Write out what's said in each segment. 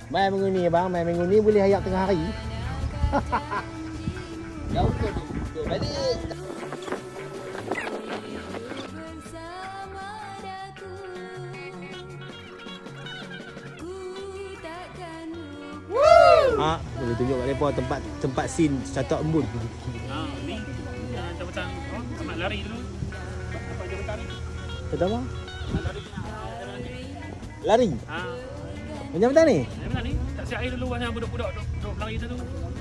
Main minggu ni bang, main minggu ni boleh ayak tengah hari. Jauh tu balik. Boleh tunjuk kat mereka tempat scene catat embun. Ni jabatan amat lari dulu. Apa jabatan ni? Kata apa? Lari. Lari? Macam mana ni? Macam ni? Tak siap air dulu, banyak budak-budak duduk lari tu.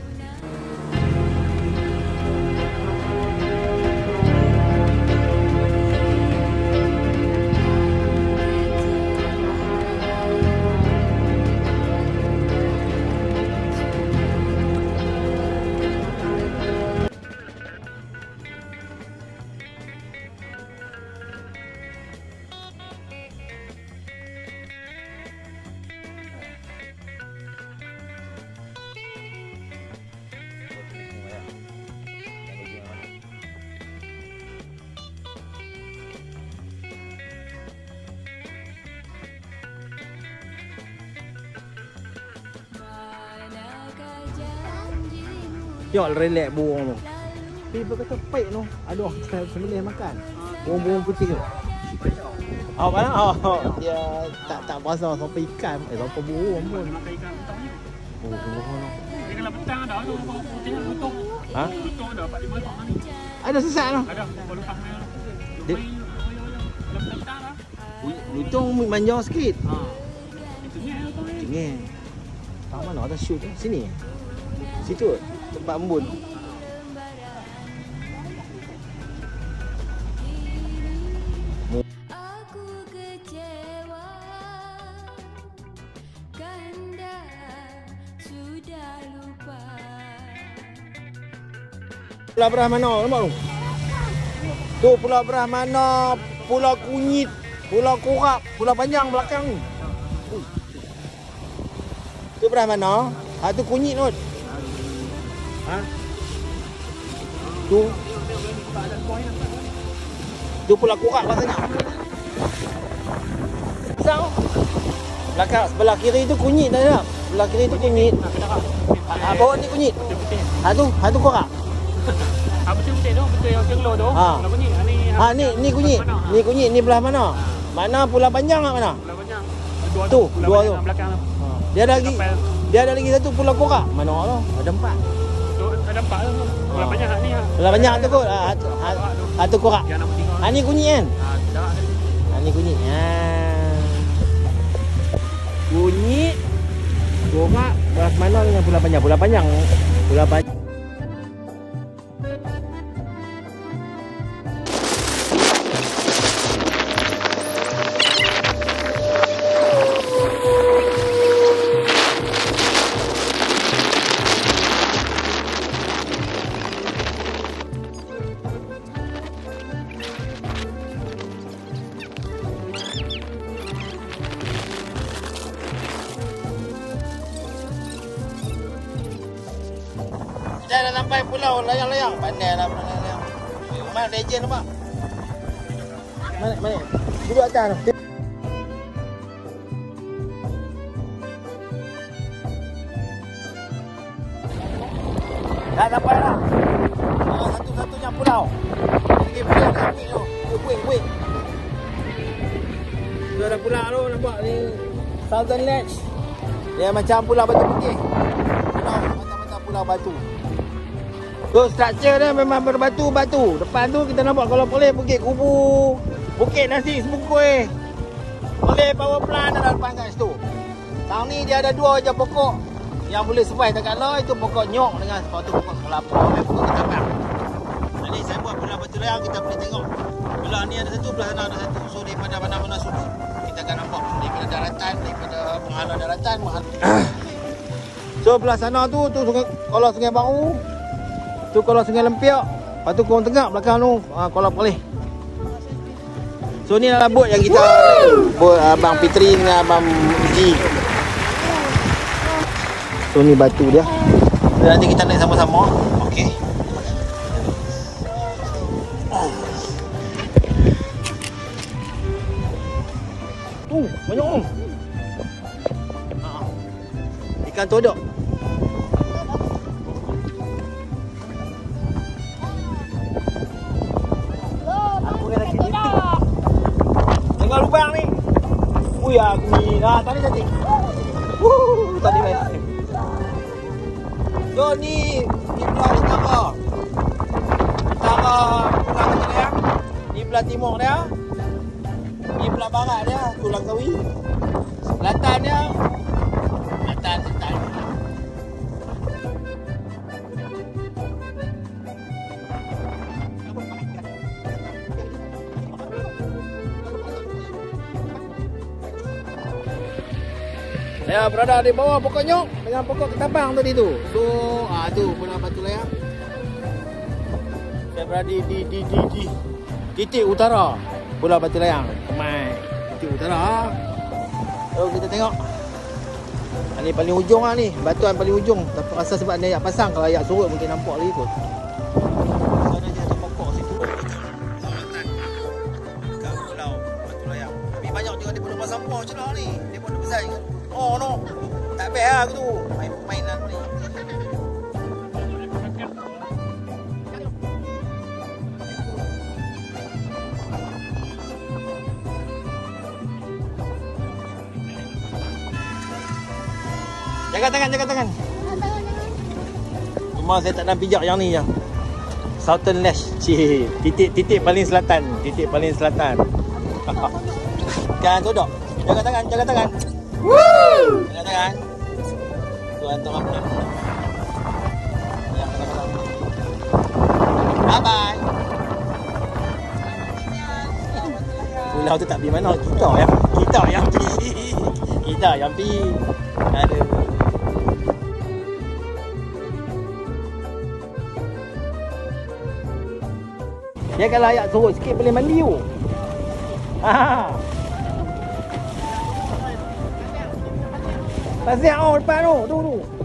Tengok relax burung tu. Tapi berkata pahit tu. Aduh, sembelih makan. Burung-burung kucing tu. Oh, mana? Oh, dia tak pasal sampai ikan. Sampai burung pun. Makan ikan petang ni. Oh, burung tu. Dia kalau petang ada tu, putihnya lutung. Ha? Lutung ada 4-5 ekor ni. Ada sesat tu. Ada, lutang dia. Dia- Kalau petang dah. Lutung manjang sikit. Itu ni lutung ni. Cengeng. Tak mana ada shoot tu? Sini. Situ. Tempat embun. Aku kecewa, Kanda sudah lupa. Pulau Brahmana, nampak tu? Tu Pulau Brahmana, Pulau Kunyit, Pulau Korak, Pulau Panjang belakang ni. Tu Brahmana, tu Kunyit tu. Ha? Tu Pulau Korak rasanya. Besar. Belakang sebelah kiri tu Kunyit dah tak? Sebelah kiri tu Kunyit. Bawah ni Kunyit. Tu Korak. Betul-betul tu, betul yang kelo tu. Kalau bunyi, Ni Kunyit. Ni Kunyit, ni belah mana? Mana Pulau Panjang kat mana? Pulau Panjang. Tu, dua tu. Belakang tu. Dia ada lagi satu Pulau Korak. Mana tu? Ada 4. Ada 4 tu. Pulau Panjang ni. Pulau Panjang tu kot. Tu Korak. Yang nombor 3. Ni Kunyit kan? Darat tadi. Ni Kunyit. Kunyit, Korak, belah mana dengan Pulau Panjang? Pulau Panjang. Dah sampai pulau layang-layang. Pandai lah layang-layang. Mana legend nampak? Mana? Duduk atas tu. Dah sampai dah. Satu-satunya pulau. Ini pulau dah ambil tu. Wait. Tu ada pulau tu nampak ni. Southern Ledge. Dia macam pulau batu putih. Macam pulau batu. Tu struktur dia memang berbatu-batu. Depan tu kita nampak kalau boleh Bukit Kubu, Bukit Nasi Sebungkui. Boleh power plant ada depan kat situ. Tahun ni dia ada 2 je pokok yang boleh survive dekat luar. Itu pokok nyok dengan satu pokok kelapa dan pokok ketapang. Jadi saya buat belah batu layang, kita boleh tengok. Belah ni ada satu, belah sana ada satu. So daripada mana-mana sudut kita akan nampak daripada daratan, daripada penghalang daratan. So belah sana tu sungai, kalau Sungai Baru. Tu kalau Sungai Lempiak. Lepas tu Kurung Tengah belakang tu Kuala Pelih. So ni adalah bot yang kita bot Abang Fitri dengan Abang Ji. So ni batu dia. Dan nanti kita naik sama-sama. Okey. Banyak om. Ikan todok. Apa kena kita? Tengok lubang ni. Ui, aku ni. Tadi cantik. Tadi main. So, ni belah utara. Utara Pulau Ketelayang. Ni belah timur dia. Ni belah barat dia. Tulang Kawi. Selatan dia. Selatan. Saya berada di bawah pokok nyok dengan pokok ketapang tadi tu. So, tu Pulau Batu Layang. Saya berada di titik utara Pulau Batu Layang. Mai titik utara. So, kita tengok. Ni paling hujung ni, batuan paling hujung. Tapi rasa sebab ni ayat pasang, kalau ayat surut mungkin nampak lagi kot. Ada je ada pokok situ. Dekat Pulau Batu Layang. Tapi banyak juga dia pun sampah je lah ni. Dia pun besar je. Oh no. Tak best lah aku tu. Main-mainan ni. Jaga tangan. Cuma saya tak nak pijak yang ni je. Southern Ledge. Titik paling selatan. Kan todok. Jaga tangan. Woo! Jaga tangan. Tuan tengok apa. Bye-bye. Pulau tu tak pergi mana. Kita yang pergi. Aduh. Dia kalau ayat surut sikit boleh mandi tu. Pasir depan tu.